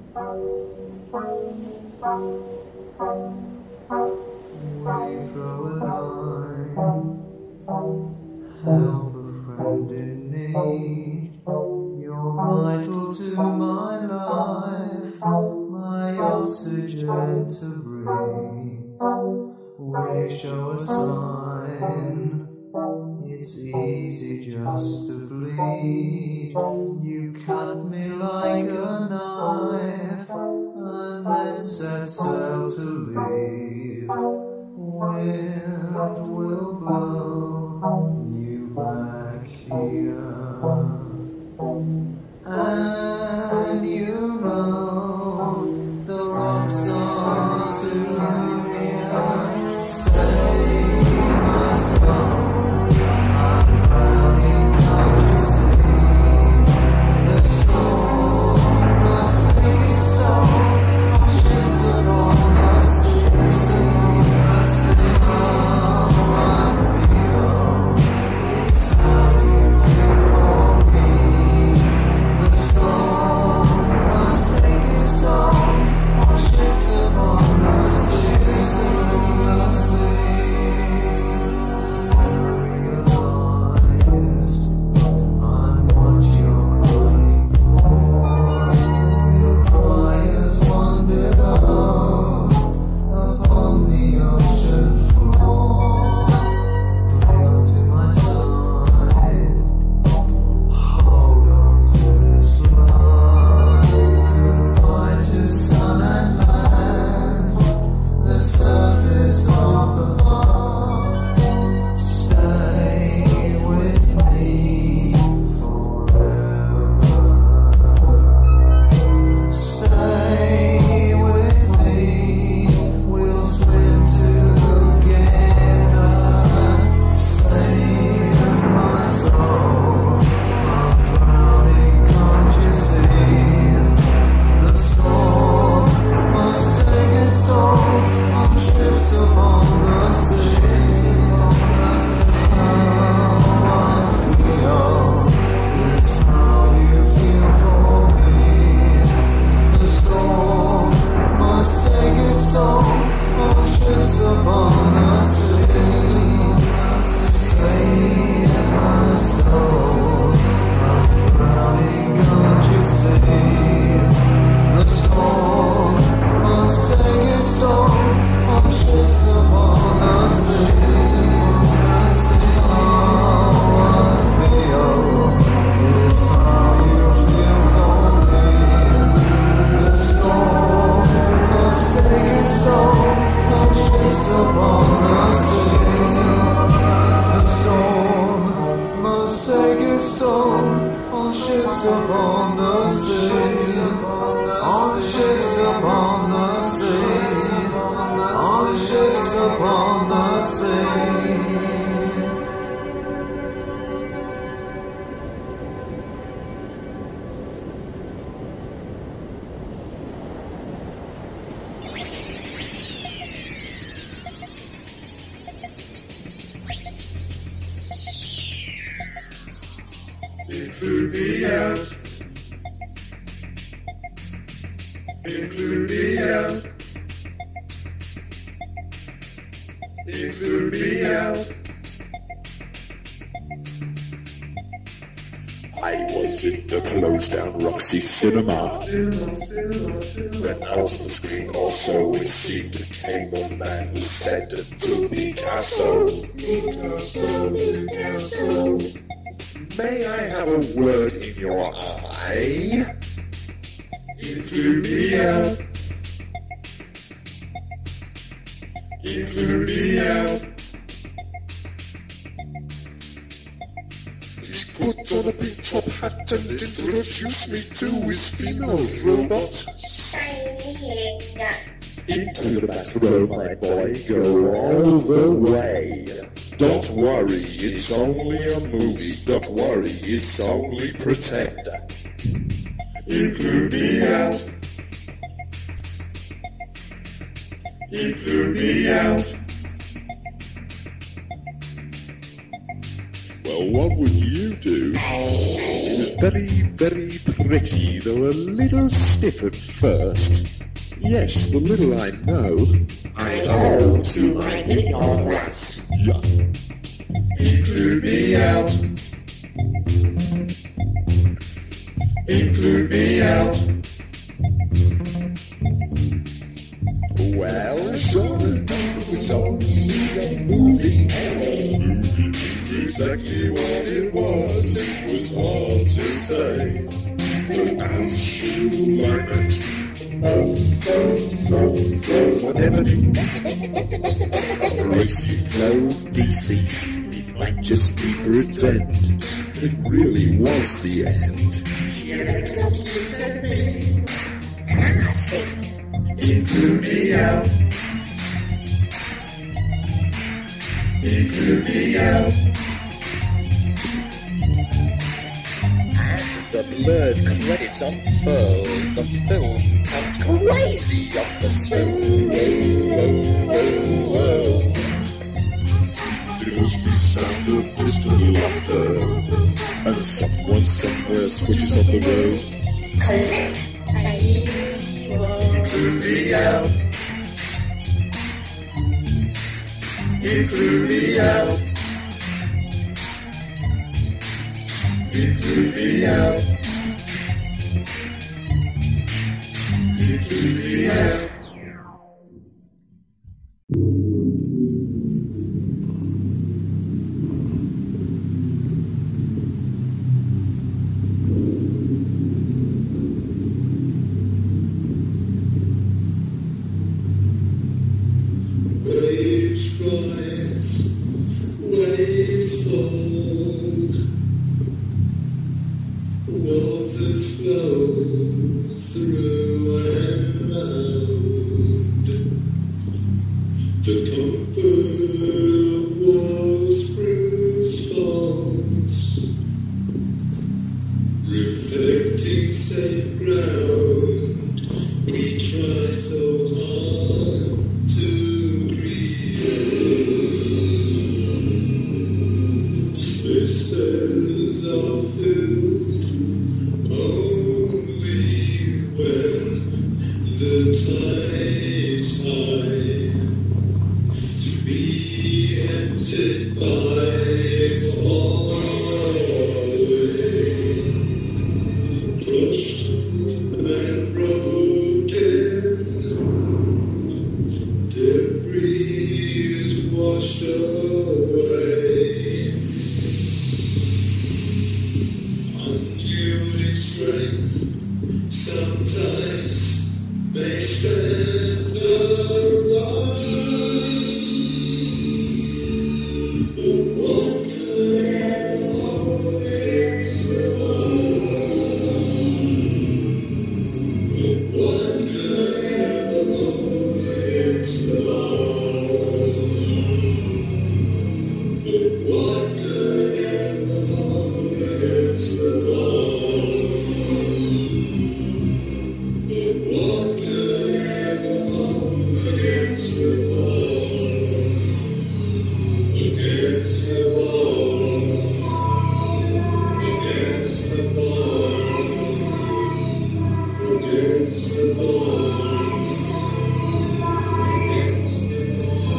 We throw a line, help a friend in need. You're vital to my life, my oxygen to breathe. When you show a sign, it's easy just to bleed. You cut me like a knife, and then set sail to leave. Wind will blow you back here, and you know the rocks are too near. Save my soul, I'm drowning, can't you see? The storm must take its toll. Our ships are on the sea. How I feel, it's how you feel for me. The storm must take its toll. Our ships are on the sea. Realize I'm what you're crying for. Your cry has wandered out upon the ocean floor. Cling to my side, hold on to this love. Goodbye to sun and land, the surface of the heart. Stay with me forever. Stay with me, we'll swim together. Stay in my soul, I'm drowning, can't you see? The storm must take its toll on ships upon the sea. How I feel, it's how you feel for me. The storm must take its toll on ships upon the sea. Stay in my soul, I'm drowning, can't you see? The storm must take its toll on ships upon the sea. How I feel, it's how you feel for me. The storm must take its toll on ships upon the sea. The storm must take its toll on ships upon the sea. On ships upon the sea. On ships upon the sea. Include me out. Include me out. Include me out. I was in the closed down Roxy Cinema. When out of the screen also it seemed it came a man who said to Picasso, may I have a word in your eye? Include me out. Include me out. He put on a pink top hat and introduced me to his female robot. Signing. Into the back row, my boy, go all the way. Don't worry, it's only a movie. Don't worry, it's only pretend. Include me out. Include me out. Well, what would you do? It was very, very pretty, though a little stiff at first. Yes, the little I know. I owe to my ignorance. Yeah. Include me out. Include me out. Well, sure enough, it was only a movie. Exactly what it was hard to say. But as you like it, whatever you racy flow, DC, it might just be pretend. It really was the end. You're talking to me. Nasty. Include me out. Include me out. And the blurred credits unfurl. The film comes crazy off the screen. There's the sound of distant laughter, and someone somewhere switches on the road. Click. Include me out. Include me out. Include me out. Include me out. Waves rise, waves fall, waters flow through and round. The comfort of war's bruised thorns, reflecting safe ground, we try so hard to spaces are filled only when the tide's high, to be emptied by its all away, crushed and broken, debris is washed away. Unyielding strength sometimes may stand alone. But what could ever hold against the wall? But what could ever hold against the wall? But what could ever hold against the wall? But what could ever hold against the wall? Against the wall. Against the wall. Against the wall. Against the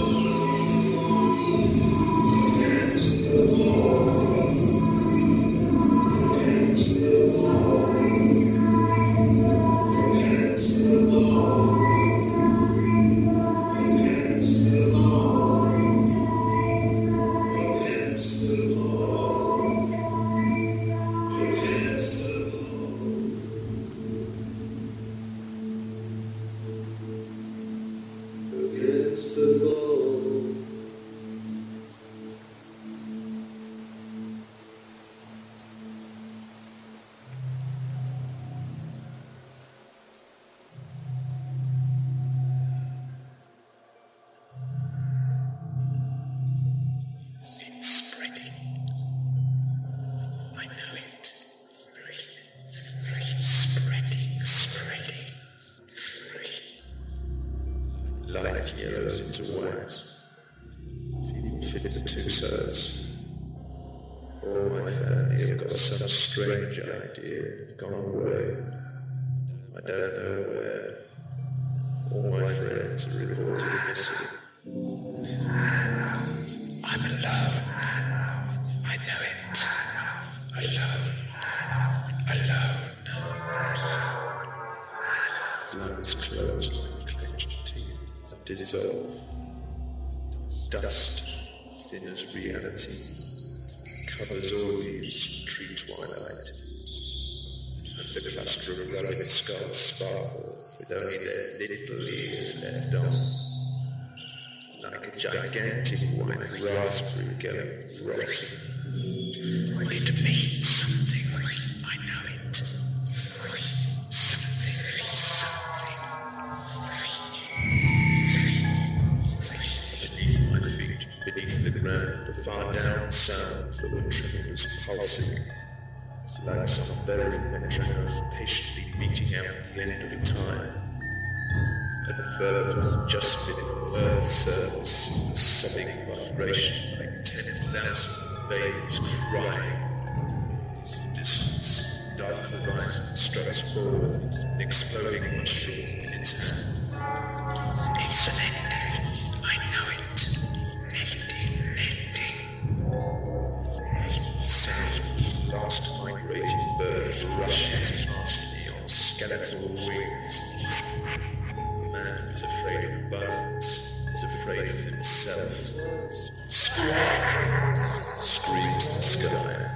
light yellows into white, fit for two-thirds. All my family have got some strange idea, gone away. I don't know where. All my friends are reported missing. I'm alone. I know it. Alone. Flowers close like clenched teeth, dissolve. Dust, thin as reality, covers all these tree twilight. And the cluster of rugged skulls sparkle with only their little ears left on. Like a gigantic white raspberry going rotting. It means something, I know it. Beneath my feet, beneath the ground, a far down sound that the tremors pulsing. Like some very metronome patiently beating out the end of time. And further, just beneath Earth's surface, the sobbing vibration like 10,000 babes crying. In the distance, dark horizon struts forward, an exploding mushroom in its hand. It's an ending, I know it. Ending. Sound, last migrating bird rushes past me on skeletal wings. The man who's afraid of bugs is afraid of himself. Screams the sky.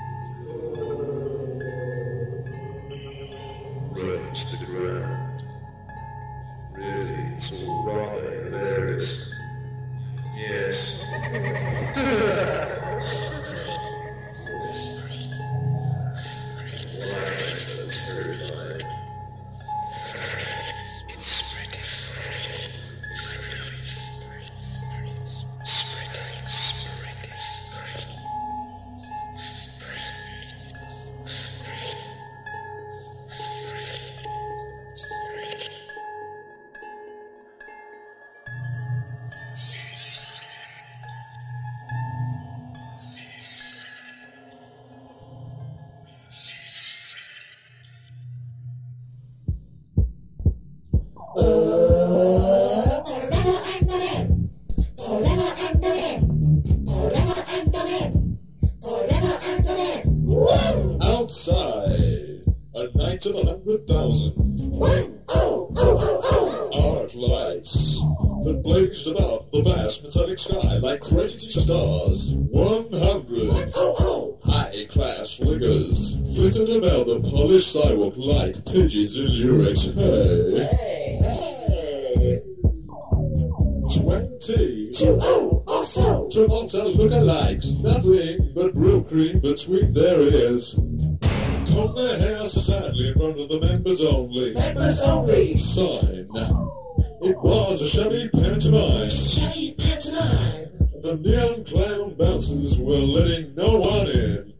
Roams the ground. Really, it's all rather hilarious. Yes. Why am I so terrified? It's spreading. I know it. Spreading. Outside, a night of 100,000. Arc lights that blazed above the vast metallic sky like crazy stars. 100 high-class fliggers flitted about the polished sidewalk like pigeons in lyrics. Hey. 20 Travolta lookalikes, nothing but brill cream between their ears. Comb their hair sadly in front of the members only sign. It was a shabby pantomime. The neon clown bouncers were letting no one in.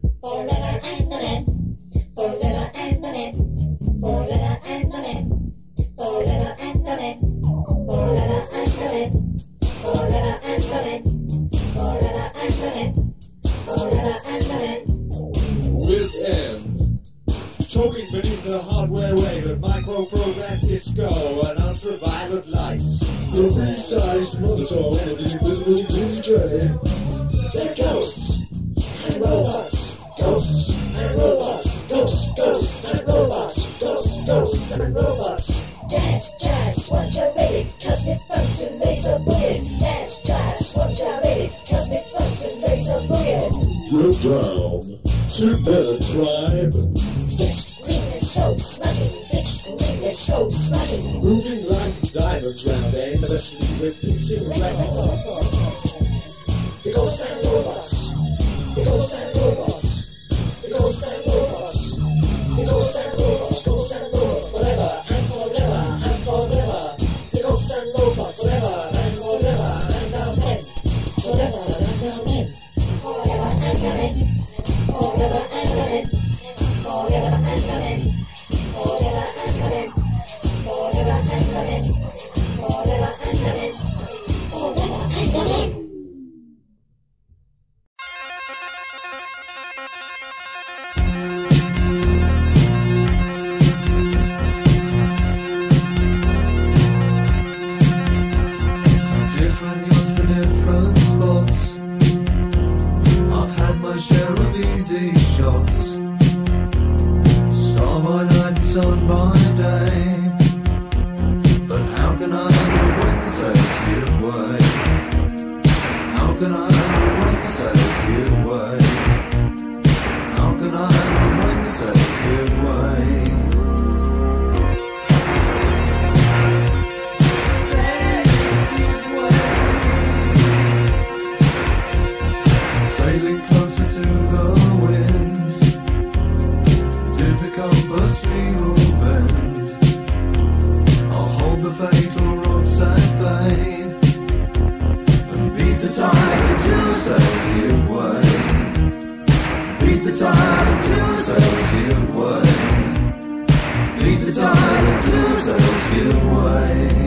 With M, choking beneath the hardware wave of micro-programmed disco and ultraviolet lights. The precise monotone of the invisible DJ. They're ghosts and robots, ghosts and robots, ghosts and robots, ghosts and robots. Dance, jazz, swat your ready, cosmic function, laser boogie. Dance, jazz, swat your ready, cosmic function, laser boogie. Get down to better tribe. Fixed green is so smudging, fixed green is so smudging. Moving like diamonds round a endlessly repeating record. The ghosts and robots, the ghosts and robots, the ghosts and robots, the ghosts and robots, ghosts and robots, forever and forever and forever. The ghosts and robots, forever and forever and amen. Forever and amen. Forever and amen. Forever and amen. Forever and amen. Forever and amen. Forever and amen. Forever and amen. Forever and amen. lights on by day. But how can I know when the sails give way? How can I know when the sails give way? How can I know when the sails give way? Sailing closer to the wind. Did the compass needle bend? I'll hold the fatal rods at bay and beat the tide until the sails give way. Beat the tide until the sails give way. Beat the tide until the sails give way.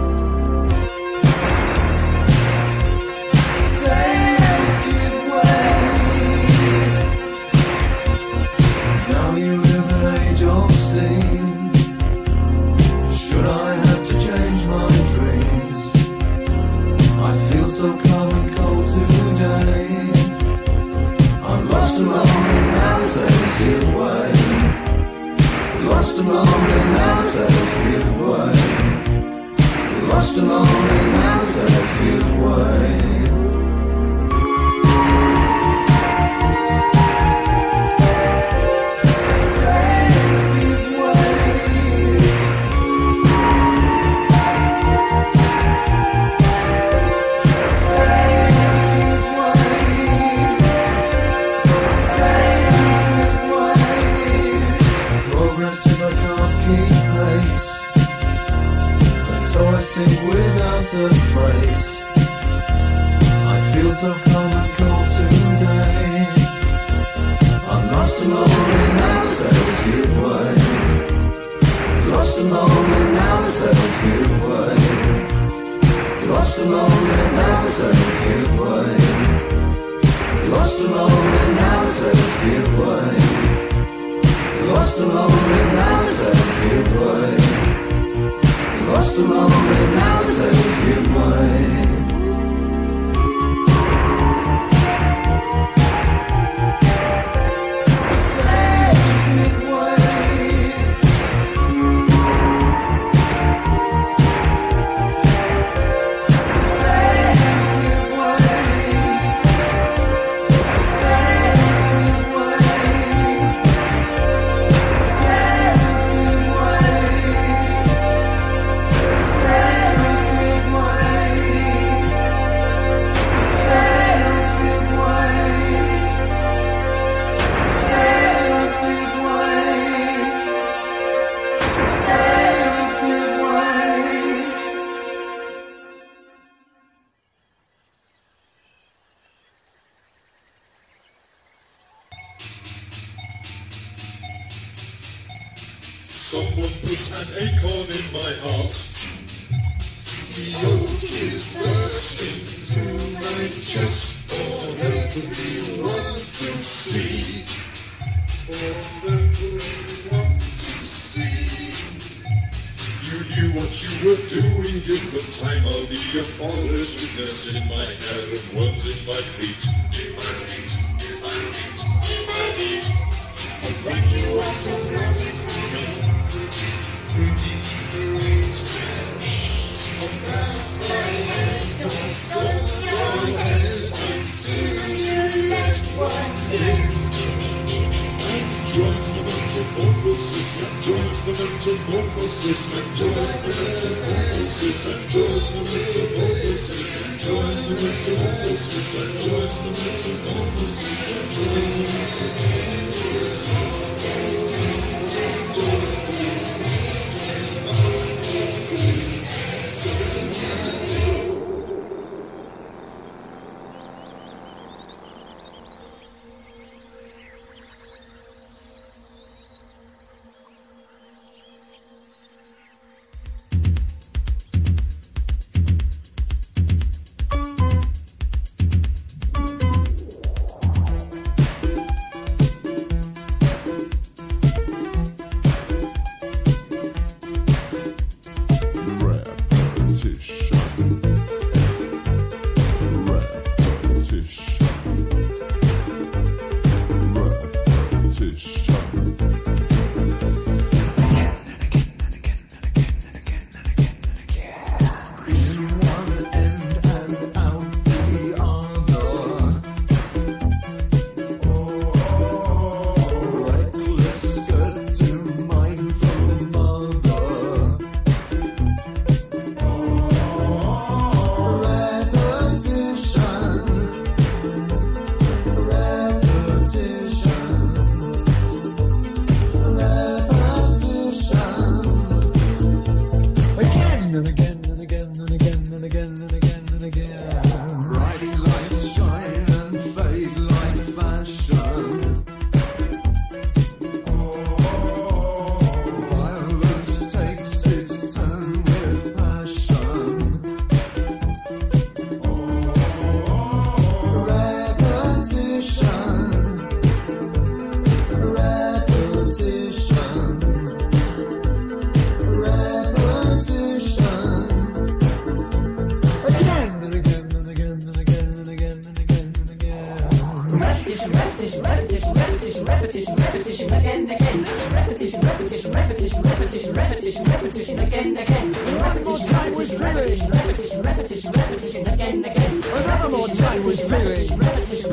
So calm and cold today. I'm lost and lonely, now the sails give way. Lost and lonely, now the sails give way. Lost and lonely, now the sails give way. Without a trace, I feel so calm and cold today. I'm lost and lonely, now the sails give way. Lost and lonely, now the sails give way. Lost and lonely, now the sails give way. Lost and lonely, now the sails give way. Lost and lonely, now the sails give way. Lost and lonely, now the sails give way. Someone put an acorn in my heart. The oak is bursting through my chest for everyone to see. For everyone to see. You knew what you were doing in the time of the abolitionists in my hair and worms in my feet. In my feet, in my feet, in my feet. And when you were so bloody crying, repetition, repetition, repetition, repetition, again, again. One more time with feeling. Repetition, repetition, repetition, again, again. Another more time with feeling. Repetition,